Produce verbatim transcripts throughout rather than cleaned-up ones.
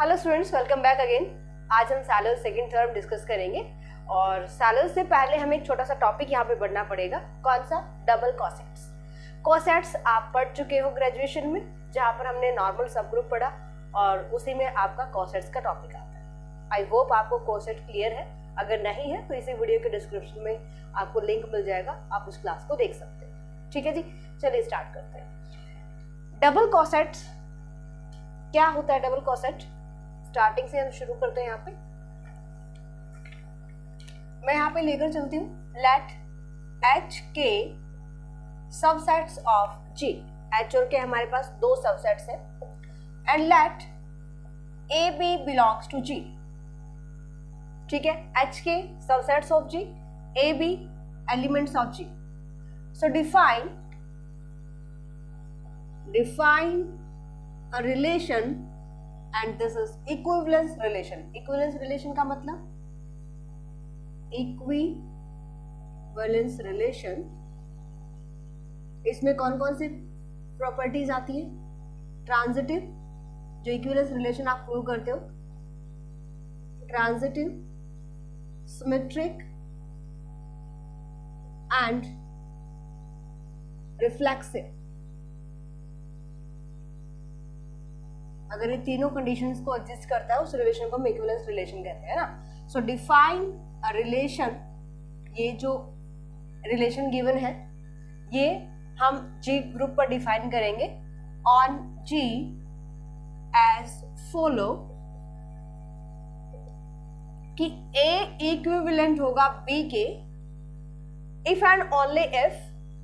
Hello students, welcome back again. आज हम salary second term discuss करेंगे और सैलरी से पहले हमें एक छोटा सा टॉपिक यहाँ पे पढ़ना पड़ेगा। कौन सा? डबल कॉसेट्स। कॉसेट्स आप पढ़ चुके हो ग्रेजुएशन में, जहाँ पर हमने नॉर्मल सब ग्रुप पढ़ा और उसी में आपका कॉसेट्स का टॉपिक आता है। आई होप आपको कॉसेट क्लियर है। अगर नहीं है तो इसी वीडियो के डिस्क्रिप्शन में आपको लिंक मिल जाएगा, आप उस क्लास को देख सकते हैं। ठीक है जी, चलिए स्टार्ट करते हैं। डबल कॉसेट्स क्या होता है? डबल कॉसेट स्टार्टिंग से हम शुरू करते हैं। यहाँ पे मैं यहाँ पे लेकर चलती हूँ let H K subsets of G. H और के हमारे पास दो सबसेट्स हैं and let A B belongs to G. ठीक है, H K subsets of G, A B elements of G. So define define a relation and this is equivalence relation. equivalence relation का मतलब equivalence relation, इसमें कौन कौन सी properties आती है? Transitive, जो इक्विवेलेंस रिलेशन आप प्रूव करते हो, ट्रांजिटिव, सिमेट्रिक एंड रिफ्लेक्सिव। अगर ये तीनों कंडीशंस को एग्जिस्ट करता है उस रिलेशन को हम इक्विवेलेंस रिलेशन कहते हैं ना। सो डिफाइन अ रिलेशन, ये जो रिलेशन गिवन है ये हम जी ग्रुप पर डिफाइन करेंगे ऑन जी एज फॉलो कि ए इक्विवेलेंट होगा बी के if and only if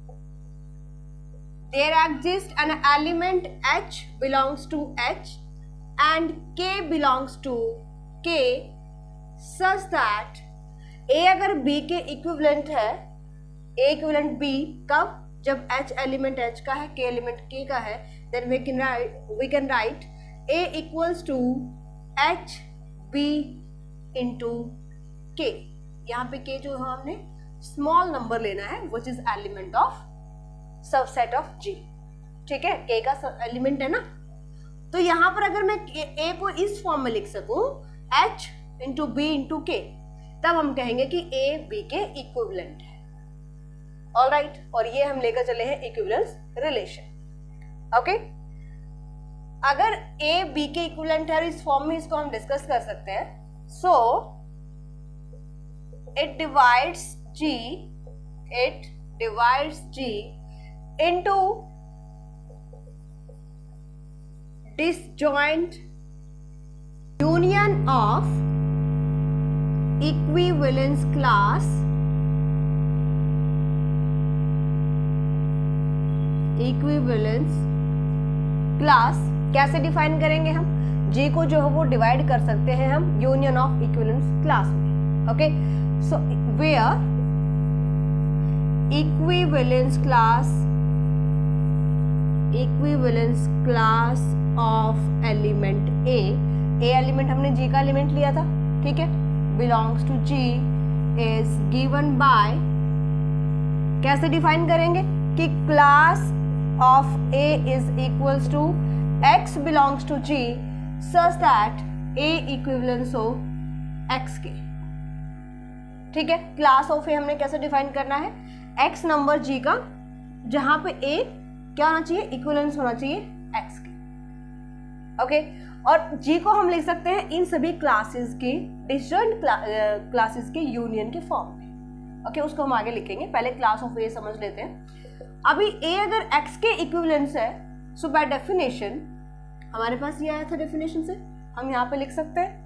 there exists an element H belongs to H and K belongs to K such that A अगर B के equivalent है, A equivalent B कब? जब H element H का है, K element K का है, then we can write we can write A equals to H B into K। यहाँ पे K जो हमने स्मॉल नंबर लेना है which is element of subset of G. ठीक है, के का एलिमेंट है ना। तो यहां पर अगर मैं ए को इस फॉर्म में लिख सकूं एच इंटू बी इंटू के, तब हम कहेंगे कि ए बी के इक्विवेलेंट है। ऑलराइट, और ये हम लेकर चले हैं इक्विवेलेंस रिलेशन। ओके, अगर ए बी के इक्विवेलेंट है इस फॉर्म में, इसको हम डिस्कस कर सकते हैं। So it divides G it divides G into disjoint union of equivalence class equivalence class कैसे डिफाइन करेंगे हम? G को जो है वो डिवाइड कर सकते हैं हम यूनियन ऑफ इक्विवेलेंस क्लास में। Okay, so where equivalence class equivalence class of element A, A element हमने G का एलिमेंट लिया था, ठीक है, belongs to G is given by, कैसे डिफाइन करेंगे कि class of A is equals to X belongs to G such that A equivalence हो X के। ठीक है, क्लास ऑफ ए हमने कैसे डिफाइन करना है? X नंबर G का, जहां पे A क्या होना चाहिए? इक्विवेलेंस होना चाहिए X के। ओके, और G को हम लिख सकते हैं इन सभी क्लासेस के डिस्जॉइंट क्लासेस के यूनियन के फॉर्म में। ओके, उसको हम आगे लिखेंगे, पहले क्लास ऑफ A समझ लेते हैं। अभी A अगर X के इक्विवेलेंस है, सो बाय डेफिनेशन हमारे पास ये आया था डेफिनेशन से, हम यहाँ पे लिख सकते हैं।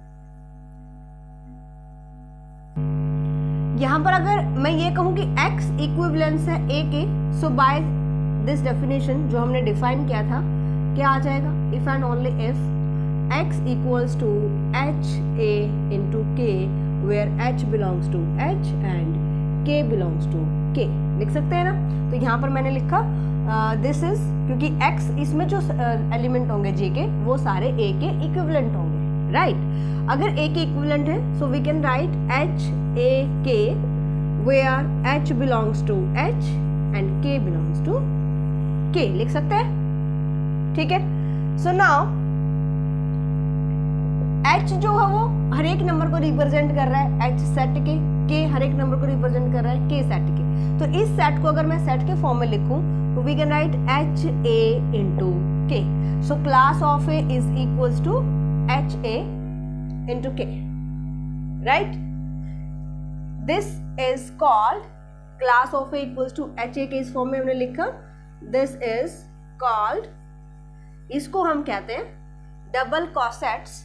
यहां पर अगर मैं ये कहूं कि x इक्विवेलेंस है a के, सो बाय दिस डेफिनेशन जो हमने डिफाइन किया था, क्या आ जाएगा? If and only if x equals to H A into K where h belongs to h and k belongs to k। लिख सकते हैं ना। तो यहाँ पर मैंने लिखा दिस इज, क्योंकि x इसमें जो एलिमेंट uh, होंगे g के वो सारे a के इक्विवेलेंट होंगे, राइट right? अगर a के इक्विवेलेंट है so we can write h a k where h belongs to h and k belongs to k। लिख सकते हैं, ठीक है। सो नाउ एच जो है वो हर एक नंबर को रिप्रेजेंट कर रहा है एच सेट के, के हर एक नंबर को रिप्रेजेंट कर रहा है के सेट के। तो इस सेट को अगर मैं सेट के फॉर्म में लिखूं तो we can write H A into K. So class of A is equals to H A into K, right. This is called class of A equals to H A K, इस form में हमने लिखा। This is called, इसको हम कहते हैं double cosets,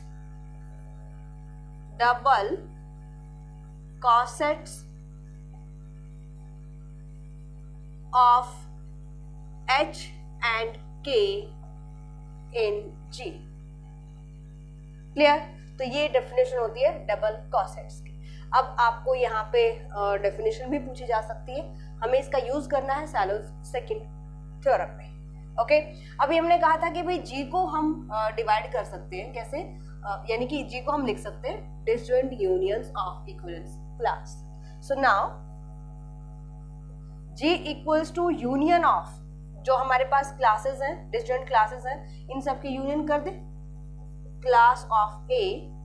double cosets of H and K in G। Clear? तो ये डेफिनेशन होती है डबल कॉसेट्स की। अब आपको यहाँ पे डेफिनेशन भी पूछी जा सकती है, हमें इसका यूज करना है सैलोज सेकंड थ्योरम में। ओके, अभी हमने कहा था कि भाई G को हम डिवाइड कर सकते हैं कैसे, uh, यानी कि G को हम लिख सकते हैं disjoint unions of equivalence class. So now G equals to union of जो हमारे पास क्लासेस हैं, डिसजॉइंट क्लासेस हैं, इन सब की यूनियन कर दे क्लास ऑफ A।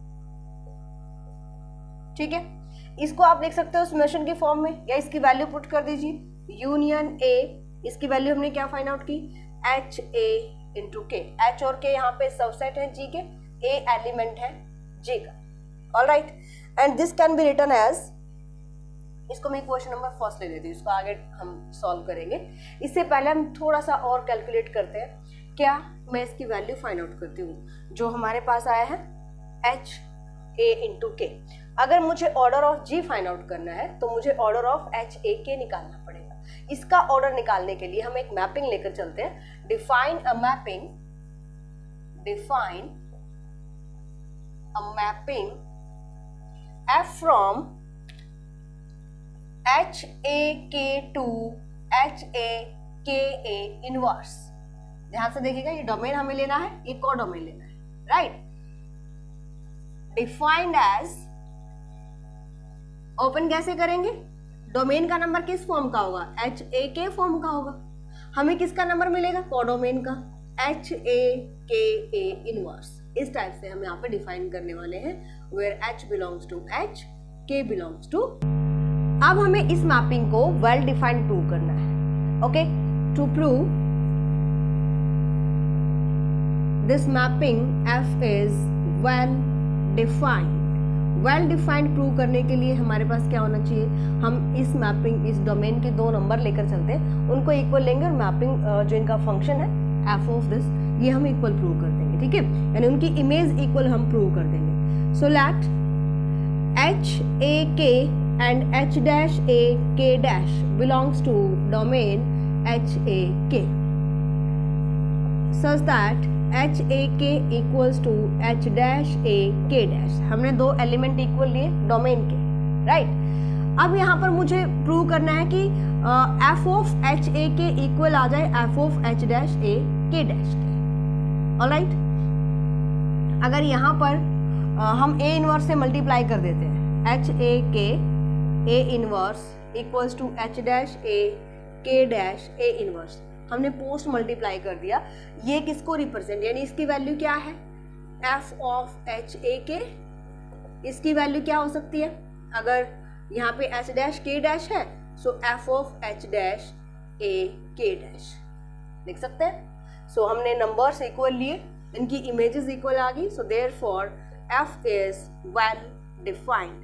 ठीक है, इसको आप लिख सकते हो समेशन के फॉर्म में, या इसकी वैल्यू पुट कर दीजिए यूनियन A। इसकी वैल्यू हमने क्या फाइंड आउट की, H A into K. H और के यहाँ पे सबसेट है G के, A एलिमेंट है G का। All right, and this can be written as, इसको मैं क्वेश्चन नंबर फर्स्ट ले लेती हूँ, इसको आगे हम सॉल्व करेंगे। इससे पहले हम थोड़ा सा और कैलकुलेट करते हैं। क्या, मैं इसकी वैल्यू फाइंड आउट करती हूँ जो हमारे पास आया है एच ए इंटू के। अगर मुझे order of G find out करना है तो मुझे ऑर्डर ऑफ एच ए के निकालना पड़ेगा। इसका ऑर्डर निकालने के लिए हम एक मैपिंग लेकर चलते हैं। Define a mapping, define a mapping F from H A K to H A k a inverse. ध्यान से देखिएगा, ये डोमेन हमें लेना है, एक और डोमेन लेना है, राइट। डिफाइंड एज, ओपन कैसे करेंगे, डोमेन का नंबर किस फॉर्म का होगा, एच ए के फॉर्म का होगा। हमें किसका नंबर मिलेगा, कोडोमेन का, h A k a inverse. इस टाइप से हम यहाँ पे डिफाइन करने वाले हैं, where H belongs to H, के बिलोंग्स टू। अब हमें इस मैपिंग को वेल डिफाइंड प्रूव करना है। Okay, to prove this mapping F is well defined. Well defined prove करने के लिए हमारे पास क्या होना चाहिए, हम इस मैपिंग, इस डोमेन के दो नंबर लेकर चलते हैं, उनको इक्वल लेंगे और मैपिंग जो इनका फंक्शन है एफ ऑफ दिस, ये हम इक्वल प्रूव कर देंगे। ठीक है, यानी उनकी इमेज इक्वल हम प्रूव कर देंगे। सो लेट एच ए के and h dash a k dash belongs to domain h a k such that h a k equals to h dash a k dash। हमने दो element equal लिए domain के, right right? अब यहाँ पर मुझे prove करना है कि f of h a k equal आ जाए f of h dash a k dash के। ऑल राइट, अगर यहाँ पर uh, हम a इनवर्स से मल्टीप्लाई कर देते हैं, h a k A inverse equals to h dash a k dash a inverse, हमने पोस्ट मल्टीप्लाई कर दिया। ये किसको रिप्रेजेंट, यानी इसकी वैल्यू क्या है, एफ ऑफ एच ए के। इसकी वैल्यू क्या हो सकती है, अगर यहाँ पे एच डैश के डैश है so f of h dash a k dash लिख सकते हैं। सो so, हमने नंबर्स इक्वल लिए, इनकी इमेजेस इक्वल आ गई, so therefore f is well defined.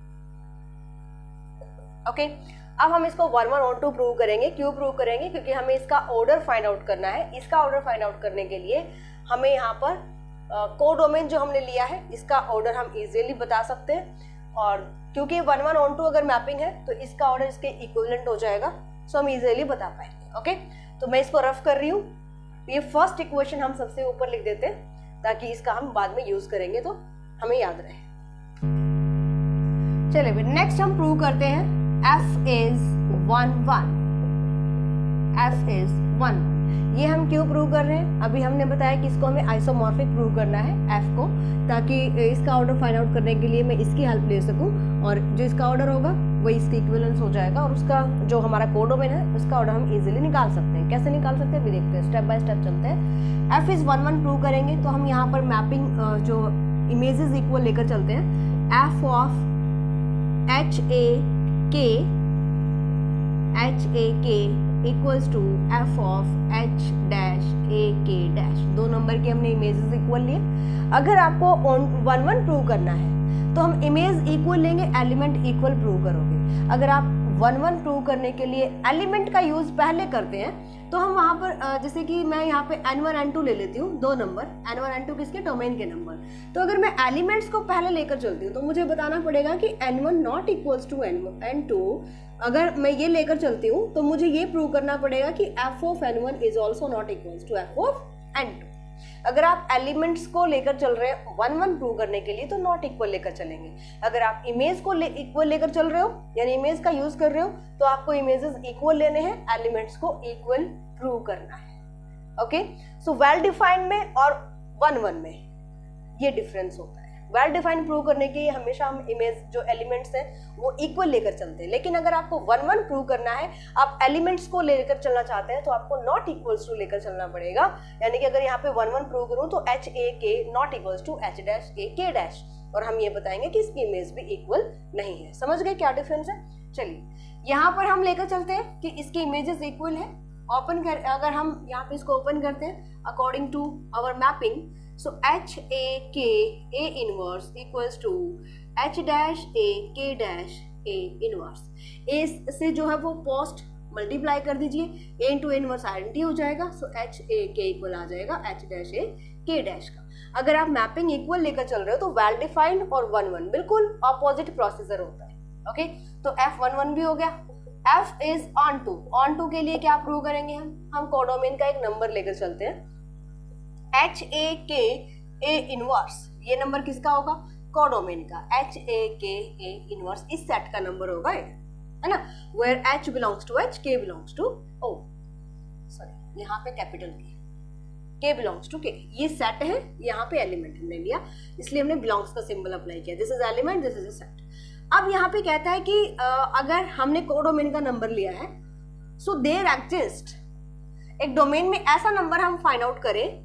Okay okay, अब हम इसको one one one to prove करेंगे। क्यों प्रूव करेंगे, क्योंकि हमें इसका ऑर्डर फाइंड आउट करना है। इसका ऑर्डर फाइंड आउट करने के लिए हमें यहाँ पर कोडोमेन जो हमने लिया है इसका ऑर्डर हम इजीली बता सकते हैं, और क्योंकि वन वन वन टू अगर मैपिंग है तो इसका ऑर्डर इसके इक्विवेलेंट हो जाएगा, सो हम इजीली बता पाएंगे। ओके, तो मैं इसको रफ कर रही हूँ। ये फर्स्ट इक्वेशन हम सबसे ऊपर लिख देते हैं ताकि इसका हम बाद में यूज करेंगे तो हमें याद रहे। चलिए फिर नेक्स्ट हम प्रूव करते हैं f is one one, f is one. ये हम क्यों प्रूव कर रहे हैं, अभी हमने बताया कि इसको हमें आइसोमॉर्फिक प्रूव करना है f को, ताकि इसका ऑर्डर फाइंड आउट करने के लिए मैं इसकी हेल्प ले सकूं, और जो इसका ऑर्डर होगा वही इसकी इक्विवेलेंस हो जाएगा, और उसका जो हमारा कोडोमेन है उसका ऑर्डर हम इजीली निकाल सकते हैं। कैसे निकाल सकते हैं भी देखते हैं, स्टेप बाय स्टेप चलते हैं। f is one one prove करेंगे तो हम यहाँ पर मैपिंग जो इमेजेस इक्वल लेकर चलते हैं, एफ ऑफ एच ए के h A k equals to f of h dash a k dash, दो नंबर के हमने इमेजेस इक्वल लिए। अगर आपको वन वन प्रूव करना है तो हम इमेज इक्वल लेंगे, एलिमेंट इक्वल प्रूव करोगे। अगर आप वन वन प्रूव करने के लिए एलिमेंट का यूज पहले करते हैं तो हम वहाँ पर जैसे कि मैं यहाँ पे एन वन एन टू ले लेती हूँ, दो number, n one n two किसके, डोमेन के नंबर। तो अगर मैं एलिमेंट्स को पहले लेकर चलती हूँ तो मुझे बताना पड़ेगा कि n one not equals to n n two. अगर मैं ये लेकर चलती हूँ तो मुझे ये प्रूव करना पड़ेगा कि f of n one is also not equals to f of n two. अगर आप एलिमेंट्स को लेकर चल रहे हैं वन वन प्रूव करने के लिए तो नॉट इक्वल लेकर चलेंगे। अगर आप इमेज को ले इक्वल लेकर चल रहे हो यानी इमेज का यूज कर रहे हो तो आपको इमेजेस इक्वल लेने हैं, एलिमेंट्स को इक्वल प्रूव करना है। ओके, सो वेल डिफाइंड में और वन वन में ये डिफरेंस होता है। वेल डिफाइंड प्रूव करने के लिए हमेशा हम इमेज जो एलिमेंट्स हैं वो इक्वल लेकर चलते हैं, लेकिन अगर आपको वन वन प्रूव करना है, आप एलिमेंट्स को लेकर चलना चाहते हैं तो आपको नॉट इक्वल्स टू लेकर चलना पड़ेगा। यानी कि अगर यहाँ पे वन वन प्रूव करूँ तो h A k not equals to h dash a k dash, और हम ये बताएंगे कि इसकी इमेज भी इक्वल नहीं है। समझ गए क्या डिफरेंस है? चलिए यहाँ पर हम लेकर चलते हैं कि इसकी इमेजेस इक्वल है। ओपन कर, अगर हम यहाँ पे इसको ओपन करते हैं according to our mapping, so h a k a inverse equals to h dash a k dash a inverse। a से जो है वो पोस्ट मल्टीप्लाई कर दीजिए, a इंटू इनवर्स आइडेंटिटी हो जाएगा, so h a k equal आ जाएगा h dash a k dash का। अगर आप मैपिंग इक्वल लेकर चल रहे हो तो वेल डिफाइंड और वन वन बिल्कुल अपोजिट प्रोसीजर होता है। ओके, तो f वन वन भी हो गया। f is onto, onto के लिए क्या प्रूव करेंगे हम हम कोडोमेन का एक नंबर लेकर चलते हैं, H A k a inverse. ये नंबर किसका होगा? कोडोमेन का। H A k a inverse इस सेट का नंबर होगा ये, है ना, where H belongs to H, के बिलोंग्स टू ओ, सॉरी यहाँ पे कैपिटल के, के बिलोंग्स टू के। ये सेट है, यहाँ पे एलिमेंट हमने लिया इसलिए हमने बिलोंग्स का सिंबल अप्लाई किया। This is element, this is a set. अब यहाँ पे कहता है कि अगर हमने कोडोमेन का नंबर लिया है सो देयर एग्जिस्ट, एक डोमेन में ऐसा नंबर हम फाइंड आउट करें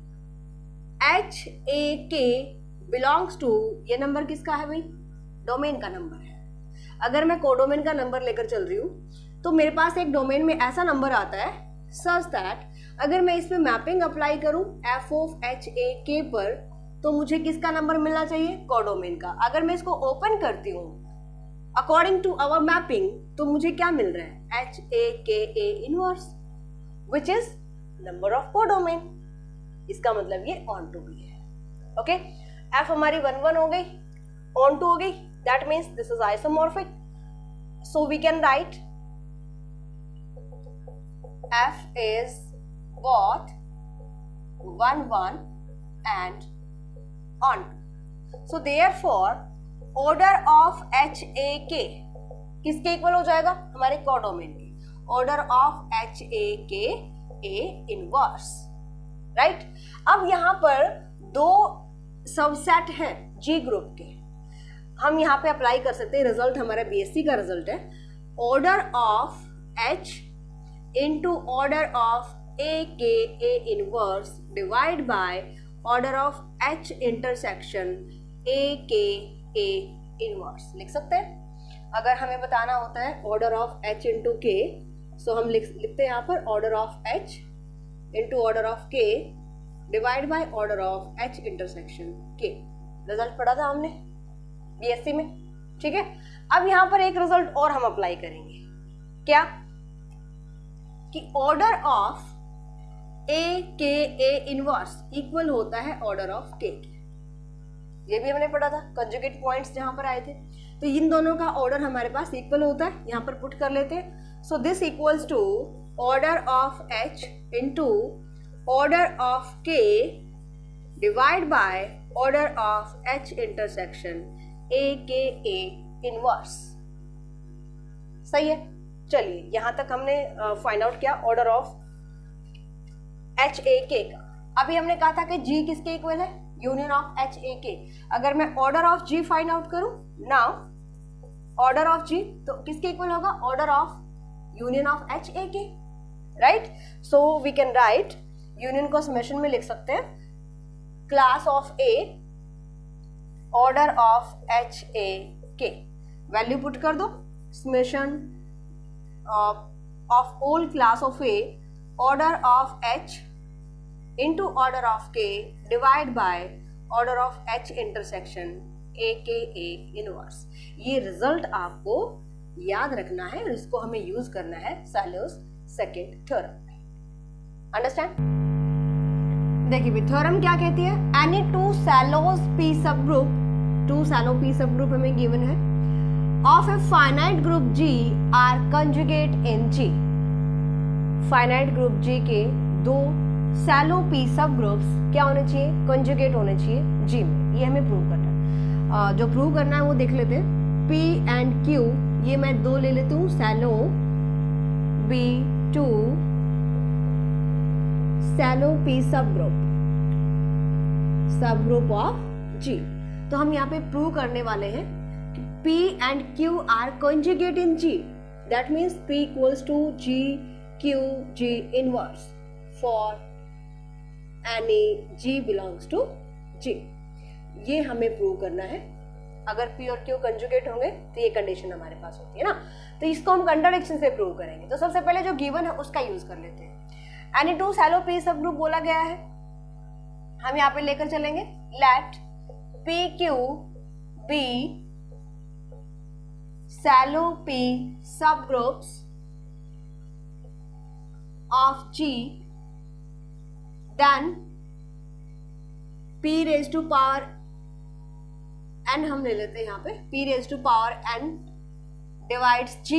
h A k belongs to, ये नंबर किसका है भाई? डोमेन का नंबर है। अगर मैं कोडोमेन का नंबर लेकर चल रही हूँ तो मेरे पास एक डोमेन में ऐसा नंबर आता है सच दैट अगर मैं इस पे मैपिंग अप्लाई करूँ f of h A k पर तो मुझे किसका नंबर मिलना चाहिए? कोडोमेन का। अगर मैं इसको ओपन करती हूँ अकॉर्डिंग टू आवर मैपिंग तो मुझे क्या मिल रहा है? H A k a inverse which is number of codomain. इसका मतलब ये ऑन टू भी है। ओके, एफ हमारी वन वन हो गई, ऑन टू हो गई, that means this is isomorphic, so we can write f is both one one and onto. So therefore order of h A k किसके equal हो जाएगा? हमारे codomain के। Order of h A k a inverse, right right? अब यहाँ पर दो subset हैं जी ग्रुप के, हम यहाँ पे अप्लाई कर सकते हैं। रिजल्ट हमारा बीएससी का रिजल्ट है, order of h into order of a k a inverse divide by order of h intersection a k a inverse. लिख सकते हैं। अगर हमें बताना होता है order of h into K, सो हम लिख लिखते हैं यहाँ पर order of h into order of k divide by order of h intersection k. Result पढ़ा था हमने बीएससी में, ठीक है। अब यहाँ पर एक रिजल्ट और हम अप्लाई करेंगे, क्या कि order of a k a inverse equal होता है ऑर्डर ऑफ के के। ये भी हमने पढ़ा था, कंजुगेट पॉइंट्स जहां पर आए थे, तो इन दोनों का ऑर्डर हमारे पास इक्वल होता है। यहाँ पर पुट कर लेते हैं, so this equals to order of h into order of k divide by order of h intersection a k a inverse. सही है। चलिए यहाँ तक हमने फाइंड आउट किया order of h A k का। अभी हमने कहा था कि जी किसके इक्वल है? Union of h A k. अगर मैं order of G find out करूं, नाउ ऑर्डर ऑफ जी तो किसके इक्वल होगा? Order of union of h A k, right. So we can write, union को समेशन में लिख सकते हैं, class of a order of h A k, value put कर दो, summation of all class of a order of h into order of k divide by order of h intersection a k a inverse. ये result आपको याद रखना है और इसको हमें यूज करना है सैलोस सेकंड थ्योरम में। अंडरस्टैंड? देखिए भी थ्योरम क्या कहती है, any two Sylow's p subgroup, two Sylow p subgroup हमें गिवन है, of a finite group G are conjugate in G. Finite group G के दो सैलो पी सब ग्रुप्स क्या होने चाहिए, कंजुगेट होने चाहिए जी में। ये हमें प्रूव करना है। uh, जो प्रूव करना है वो देख लेते हैं। P एंड Q, ये मैं दो ले लेती हूँ, Sylow be two Sylow p subgroup, subgroup of G। तो हम यहाँ पे प्रूव करने वाले हैं कि P and Q are conjugate in G, that means P equals to G Q G inverse for any G belongs to G। ये हमें प्रूव करना है। अगर P और Q कंजुगेट होंगे तो ये कंडीशन हमारे पास होती है ना, तो इसको हम कंट्राडिक्शन से प्रूव करेंगे। तो सबसे पहले जो गिवन है उसका यूज कर लेते हैं। Any two Sylow p subgroup बोला गया है, हम यहाँ पे लेकर चलेंगे let P Q be Sylow p subgroups of G, then P raise to power n हम ले लेते हैं यहाँ पे, P raise to power n divides G,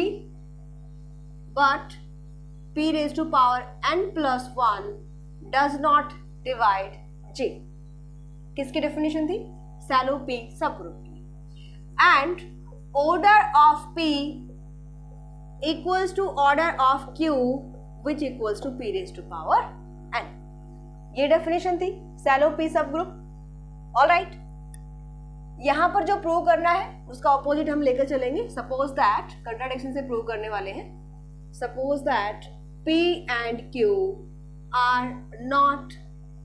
but P raise to power n plus one does not divide G। किसकी definition थी, Sylow P subgroup की। And order of P equals to order of Q which equals to P raise to power n। ये definition थी Sylow P subgroup. All right, यहां पर जो prove करना है उसका ऑपोजिट हम लेकर चलेंगे। सपोज दैट, कंट्राडिक्शन से प्रूव करने वाले हैं, suppose that P and Q are not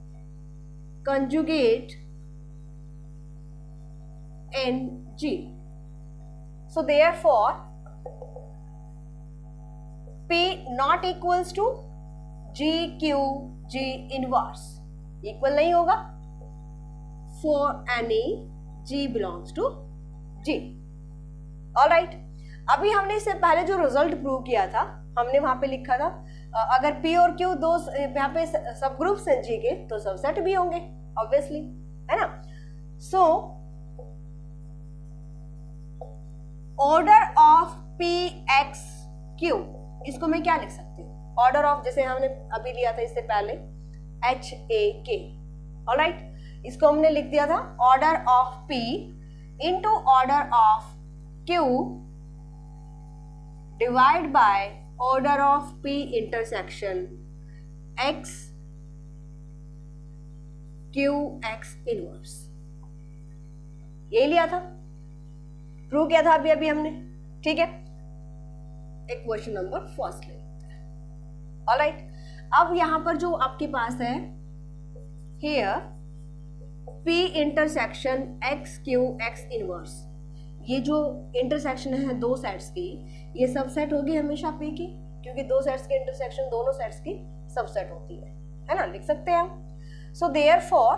conjugate in G, so therefore P not equals to G Q G inverse, equal नहीं होगा for any G belongs to G। All right, अभी हमने इससे पहले जो रिजल्ट प्रूव किया था, हमने वहां पे लिखा था अगर P और Q दो यहाँ पे सब ग्रुप्स हैं G के तो सबसेट भी होंगे ऑब्वियसली, है ना। So order of P X Q, इसको मैं क्या लिख सकती हूँ, ऑर्डर ऑफ, जैसे हमने अभी लिया था इससे पहले H A K। ऑलराइट, इसको हमने लिख दिया था order of P into order of Q divide by order of P intersection X Q X inverse. ये लिया था, प्रूव किया था अभी अभी हमने, ठीक है। एक क्वेश्चन नंबर फर्स्ट ले लेते हैं। ऑलराइट, अब यहां पर जो आपके पास है here P intersection X Q X inverse, ये जो इंटरसेक्शन है दो सेट्स की, ये सबसेट होगी हमेशा P की, क्योंकि दो सेट्स के इंटरसेक्शन दोनों सेट्स की सबसेट होती है, है ना, लिख सकते हैं हम। So therefore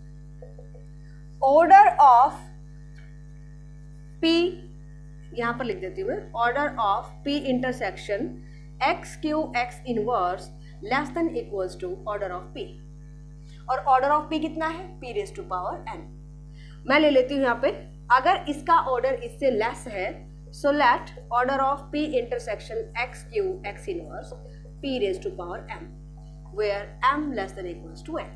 order of P, यहां पर लिख देती हूँ मैं, order of P intersection X Q X inverse less than equals to order of P। और ऑर्डर ऑफ P कितना है, P raise to power n। मैं ले लेती हूँ यहाँ पे, अगर इसका ऑर्डर इससे लेस है so let order of P intersection X Q X inverse P raise to power m, where m less than equals to n।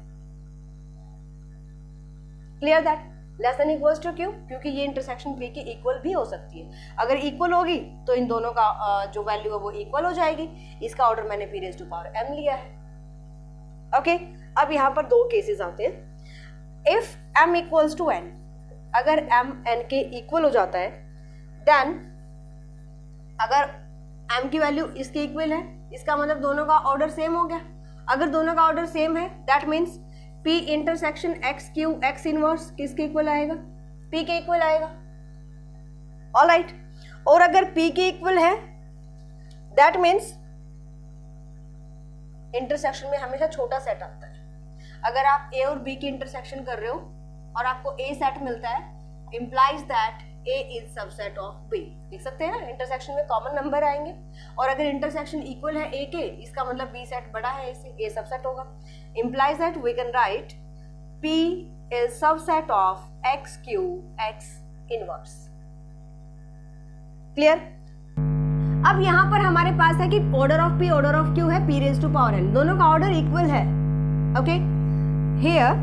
Clear that, less than equals to क्यों, क्योंकि ये इंटरसेक्शन P की equal भी हो सकती है। अगर equal होगी तो इन दोनों का जो वैल्यू है वो इक्वल हो जाएगी। इसका ऑर्डर मैंने P raise to power m लिया है। Okay okay? अब यहाँ पर दो केसेस आते हैं। If m equals to n, अगर m n के इक्वल हो जाता है, देन अगर m की वैल्यू इसके इक्वल है, इसका मतलब दोनों का ऑर्डर सेम हो गया। अगर दोनों का ऑर्डर सेम है that means P intersection X Q X inverse किसके इक्वल आएगा, P के इक्वल आएगा। ऑल राइट, और अगर P के इक्वल है दैट मीन्स इंटरसेक्शन में हमेशा छोटा सेट आता है। अगर आप A और B की इंटरसेक्शन कर रहे हो और आपको A सेट मिलता है, implies that A is subset of B। देख सकते हैं ना, इंटरसेक्शन में कॉमन नंबर आएंगे, और अगर इंटरसेक्शन इक्वल है A के, इसका मतलब B सेट बड़ा है A से, A सबसेट होगा। implies that we can write P is subset of X Q X inverse। Clear? अब यहां पर हमारे पास है कि order of P order of Q है P raise to power n, दोनों का ऑर्डर इक्वल है। Okay, here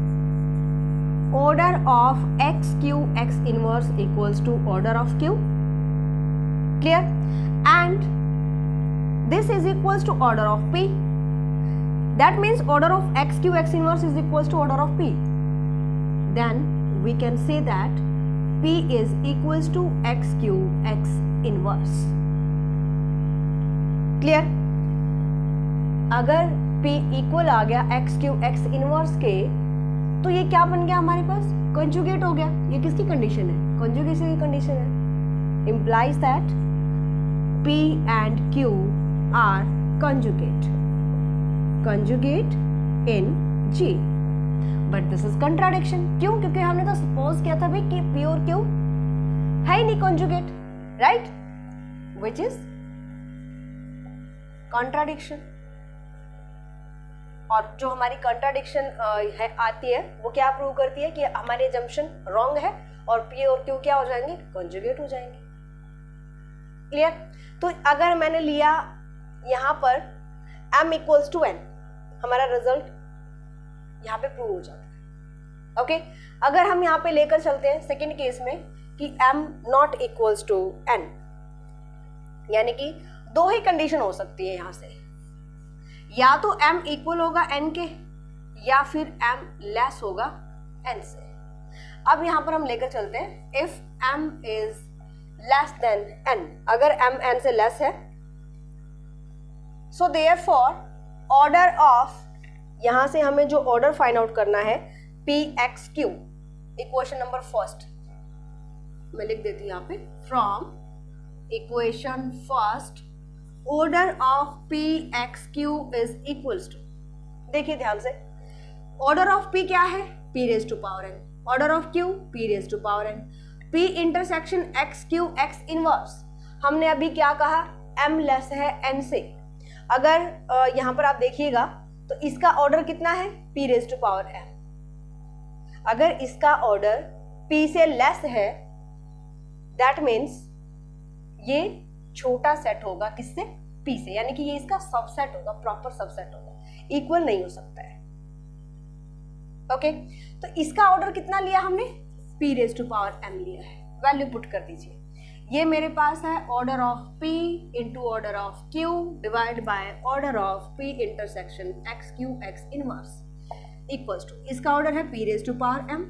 order of X Q X inverse equals to order of Q, clear? And this is equals to order of P, that means order of X Q X inverse is equals to order of P, then we can say that P is equals to X Q X inverse, clear? अगर P equal आ गया X Q X inverse के, तो ये क्या बन गया हमारे पास? कंजुगेट हो गया। ये किसकी कंडीशन है? कंजुगेशन की कंडीशन है। implies that P and Q are conjugate conjugate in G, but this is contradiction। क्यों? क्योंकि हमने तो सपोज किया था भाई कि P और Q है ही नहीं conjugate, right, which is contradiction। और जो हमारी कंट्राडिक्शन है आती है वो क्या प्रूव करती है कि हमारी अजम्पशन रॉन्ग है और P और Q क्या हो जाएंगे? कंजुगेट हो जाएंगे। क्लियर? तो अगर मैंने लिया यहाँ पर m इक्वल्स टू n, हमारा रिजल्ट यहाँ पे प्रूव हो जाता है। ओके, अगर हम यहाँ पे लेकर चलते हैं सेकेंड केस में कि m not equals to n, यानी कि दो ही कंडीशन हो सकती है यहाँ से, या तो m इक्वल होगा n के या फिर m लेस होगा n से। अब यहां पर हम लेकर चलते हैं if m is less than n, अगर m n से लेस है, so therefore order of, यहां से हमें जो ऑर्डर फाइंड आउट करना है P X Q, equation number first मैं लिख देती हूं यहाँ पे, from equation first order of P X Q is equals to, देखिए ध्यान से, order of P क्या है? P raised to power n, order of Q P raised to power n, P intersection X Q X inverse, हमने अभी क्या कहा? m less है n से। अगर यहाँ पर आप देखिएगा तो इसका ऑर्डर कितना है? P raised to power m। अगर इसका ऑर्डर P से लेस है that means ये छोटा सेट होगा किससे? P से, यानी कि ये इसका सबसेट होगा, प्रॉपर सबसेट होगा, इक्वल नहीं हो सकता है। ओके, तो इसका ऑर्डर कितना लिया हमने? P raise to power m लिया है, वैल्यू पुट कर दीजिए। ये मेरे पास है order of P into order of Q divide by order of P intersection X Q X inverse equals to, इसका ऑर्डर है P raise to power m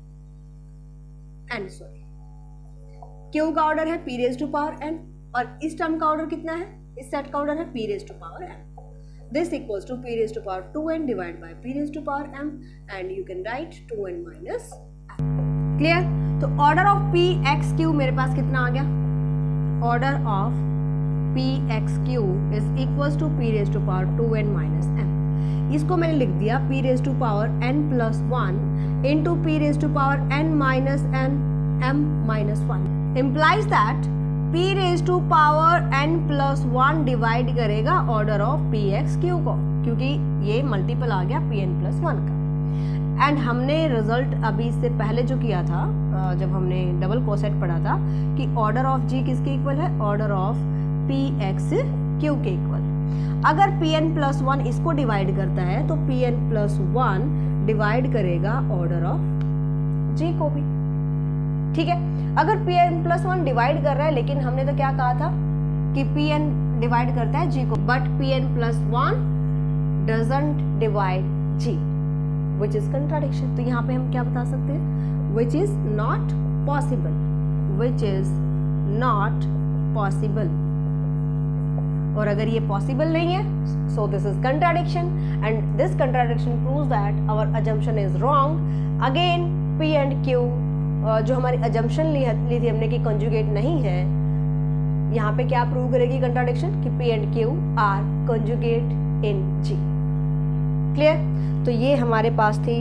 n, sorry Q का ऑर्डर है P raise to power n, और इस term का order कितना है? इस सेट का ऑर्डर है P raise to power m। This equals to P raise to power two n divide by P raise to power m, and you can write two n minus m। Clear? तो order of P X Q मेरे पास कितना आ गया? Order of P X Q is equals to P raise to power two n minus m। इसको मैंने लिख दिया P raise to power n plus one into P raise to power n minus n m minus one, implies that P raise to power n plus one divide करेगा order of P X Q को, क्योंकि ये multiple आ गया P n plus one का। And हमने result अभी इससे पहले जो किया था, जब हमने डबल कोसेट पढ़ा था, कि ऑर्डर ऑफ G किसके इक्वल है? Order of P X Q के इक्वल। अगर P n प्लस वन इसको डिवाइड करता है तो P n plus one divide करेगा ऑर्डर ऑफ G को भी, ठीक है। अगर P n plus one divide कर रहा है, लेकिन हमने तो क्या कहा था कि P n डिवाइड करता है G को, but P n plus one doesn't divide G, which is contradiction। तो यहाँ पे हम क्या बता सकते हैं? which is not possible, which is not possible। और अगर ये possible नहीं है, so this is contradiction, and this contradiction proves that our assumption is wrong। Again P and Q जो हमारी अजम्पशन ली, ली थी हमने कि कंजुगेट नहीं है, यहाँ पे क्या प्रूव करेगी कंट्राडिक्शन कि P and Q are conjugate in G। Clear? तो ये हमारे पास थी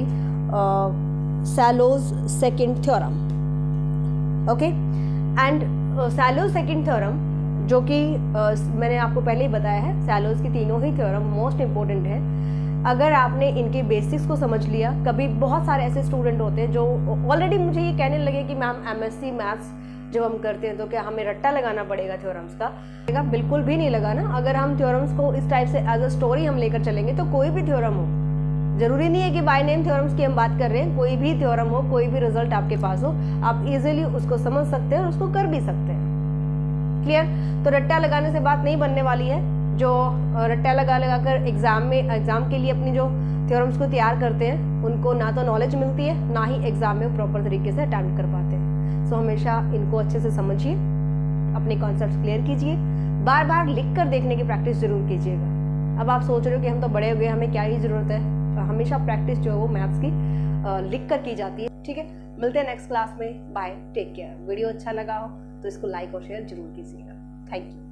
Sylow's second theorem. Okay, and Sylow's second theorem जो कि uh, मैंने आपको पहले ही बताया है, सैलोज की तीनों ही थ्योरम मोस्ट इंपॉर्टेंट है। अगर आपने इनके बेसिक्स को समझ लिया, कभी बहुत सारे ऐसे स्टूडेंट होते हैं जो ऑलरेडी मुझे ये कहने लगे कि मैम एमएससी मैथ्स जब हम करते हैं तो क्या हमें रट्टा लगाना पड़ेगा थ्योरम्स का? बिल्कुल भी नहीं लगाना। अगर हम थ्योरम्स को इस टाइप से एज अ स्टोरी हम लेकर चलेंगे तो कोई भी थ्योरम हो, जरूरी नहीं है कि बाय नेम थ्योरम्स की हम बात कर रहे हैं, कोई भी थ्योरम हो, कोई भी रिजल्ट आपके पास हो, आप इजीली उसको समझ सकते हैं और उसको कर भी सकते हैं। क्लियर? तो रट्टा लगाने से बात नहीं बनने वाली है। जो रट्टा लगा लगा कर एग्जाम में एग्जाम के लिए अपनी जो थ्योरम्स को तैयार करते हैं उनको ना तो नॉलेज मिलती है, ना ही एग्जाम में प्रॉपर तरीके से अटेम्प्ट कर पाते हैं। सो so, हमेशा इनको अच्छे से समझिए, अपने कॉन्सेप्ट क्लियर कीजिए, बार बार लिख कर देखने की प्रैक्टिस जरूर कीजिएगा। अब आप सोच रहे हो कि हम तो बड़े हो गए, हमें क्या ही जरूरत है? तो हमेशा प्रैक्टिस जो है वो मैथ्स की लिख कर की जाती है। ठीक है, मिलते हैं नेक्स्ट क्लास में। Bye, take care. वीडियो अच्छा लगा हो तो इसको लाइक और शेयर जरूर कीजिएगा। Thank you.